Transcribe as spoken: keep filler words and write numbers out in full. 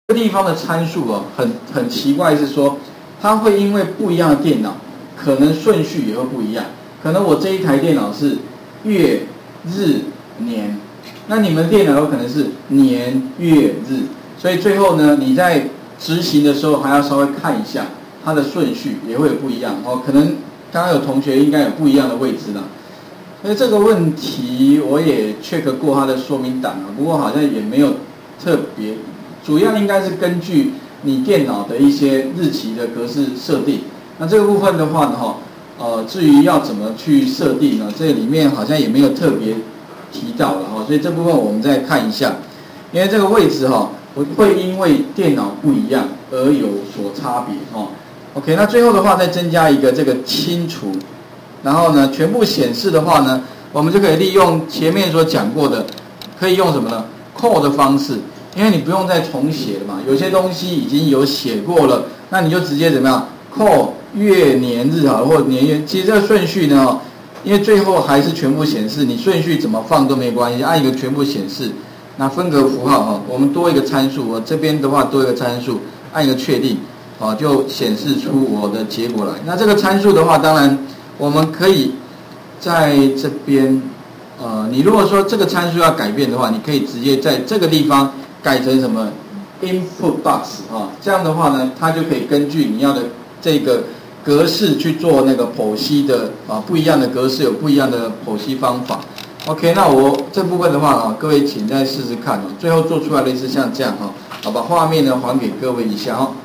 这个地方的参数哦，很很奇怪，是说它会因为不一样的电脑，可能顺序也会不一样。可能我这一台电脑是月、日、年，那你们电脑有可能是年、月、日，所以最后呢，你在执行的时候还要稍微看一下它的顺序，也会有不一样哦。可能刚刚有同学应该有不一样的位置啦。所以这个问题我也 check 过它的说明档啊，不过好像也没有特别。主要应该是根据你电脑的一些日期的格式设定。那这个部分的话呢，哈，呃，至于要怎么去设定呢？这里面好像也没有特别提到了哈，所以这部分我们再看一下。因为这个位置哈，会因为电脑不一样而有所差别哦。OK， 那最后的话再增加一个这个清除，然后呢，全部显示的话呢，我们就可以利用前面所讲过的，可以用什么呢 ？call 的方式。因为你不用再重写了嘛，有些东西已经有写过了，那你就直接怎么样 call 月年日好了，或年月，其实这个顺序呢，因为最后还是全部显示，你顺序怎么放都没关系，按一个全部显示，那分隔符号哈，我们多一个参数，我这边的话多一个参数，按一个确定，啊，就显示出我的结果来。那这个参数的话，当然我们可以在这边，呃，你如果说这个参数要改变的话，你可以直接在这个地方。改成什么 input box 啊？这样的话呢，它就可以根据你要的这个格式去做那个剖析的啊，不一样的格式有不一样的剖析方法。OK， 那我这部分的话啊，各位请再试试看哦。最后做出来类似像这样哈，好，把画面呢还给各位一下哦。